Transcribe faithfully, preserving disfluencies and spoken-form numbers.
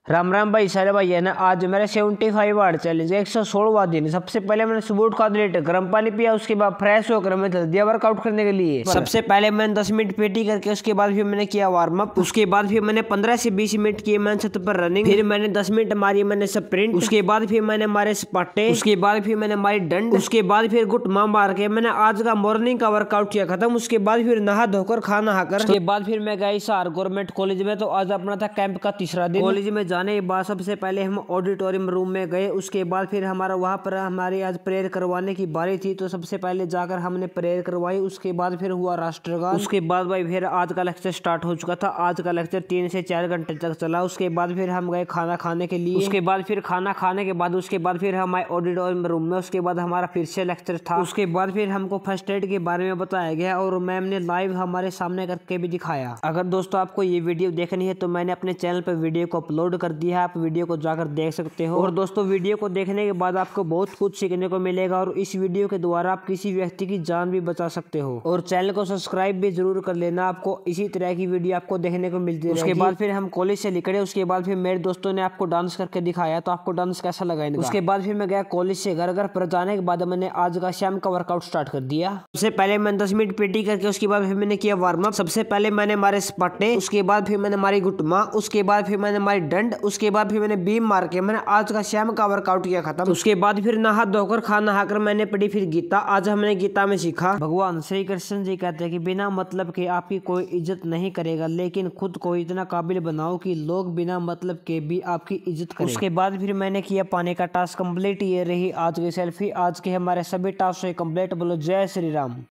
राम राम भाई सारे भाई है ना। आज मेरा सेवेंटी फाइव आवर चैलेंज एक सौ सोलहवां दिन। सबसे पहले मैंने सुबह उठ खा लीटर गर्म पानी पिया, उसके बाद फ्रेश होकर मैं चल दिया वर्कआउट करने के लिए। सबसे पहले मैंने दस मिनट पेटी करके उसके बाद फिर मैंने किया वार्म अप। उसके बाद फिर मैंने पंद्रह से बीस मिनट किए मैंने छत पर रनिंग। फिर मैंने दस मिनट मारी मैंने स्प्रिंट। उसके बाद फिर मैंने मारे स्पाटे। उसके बाद फिर मैंने मारी डंड। उसके बाद फिर घुटमा मार के मैंने आज का मॉर्निंग का वर्कआउट किया खत्म। उसके बाद फिर नहा धोकर खाना खाकर उसके बाद फिर मैं गई सहार गवर्नमेंट कॉलेज में। तो आज अपना था कैंप का तीसरा दिन। कॉलेज में जाने के बाद सबसे पहले हम ऑडिटोरियम रूम में गए। उसके बाद फिर हमारा वहां पर हमारी आज प्रेयर करवाने की बारी थी, तो सबसे पहले जाकर हमने प्रेयर करवाई। उसके बाद फिर हुआ राष्ट्रगान। उसके बाद भाई फिर आज का लेक्चर स्टार्ट हो चुका था। आज का लेक्चर तीन से चार घंटे तक चला। उसके बाद फिर हम गए खाना खाने के लिए। उसके बाद फिर खाना खाने के बाद उसके बाद फिर हम आए ऑडिटोरियम रूम में। उसके बाद हमारा फिर से लेक्चर था। उसके बाद फिर हमको फर्स्ट एड के बारे में बताया गया और मैम ने लाइव हमारे सामने करके भी दिखाया। अगर दोस्तों आपको ये वीडियो देखनी है तो मैंने अपने चैनल पर वीडियो को अपलोड कर दिया है, आप वीडियो को जाकर देख सकते हो। और दोस्तों वीडियो को देखने के बाद आपको बहुत कुछ सीखने को मिलेगा और इस वीडियो के द्वारा आप किसी व्यक्ति की जान भी बचा सकते हो। और चैनल को सब्सक्राइब भी जरूर कर लेना, आपको इसी तरह की वीडियो आपको देखने को मिलती है। उसके बाद फिर हम कॉलेज से निकले। उसके बाद फिर मेरे दोस्तों ने आपको डांस करके दिखाया, तो आपको डांस कैसा लगा इनका? उसके बाद फिर मैं गया कॉलेज से घर। घर पर जाने के बाद मैंने आज का शाम का वर्कआउट स्टार्ट कर दिया। सबसे पहले मैंने दस मिनट पेटी करके उसके बाद फिर मैंने किया वार्म अप। सबसे पहले मैंने मारे स्पाटे। उसके बाद फिर मैंने मारी घुटमा। उसके बाद फिर मैंने मारी डंड। उसके बाद फिर मैंने बीम मार के मैंने आज का शाम का वर्कआउट किया खत्म। उसके बाद फिर नहा धोकर खाना खाकर मैंने पढ़ी फिर गीता। आज हमने गीता में सीखा भगवान श्री कृष्ण जी कहते हैं कि बिना मतलब के आपकी कोई इज्जत नहीं करेगा, लेकिन खुद को इतना काबिल बनाओ कि लोग बिना मतलब के भी आपकी इज्जत करें। उसके बाद फिर मैंने किया पानी का टास्क कंप्लीट। ये रही आज की सेल्फी। आज के हमारे सभी टास्क कंप्लीट। बोलो जय श्री राम।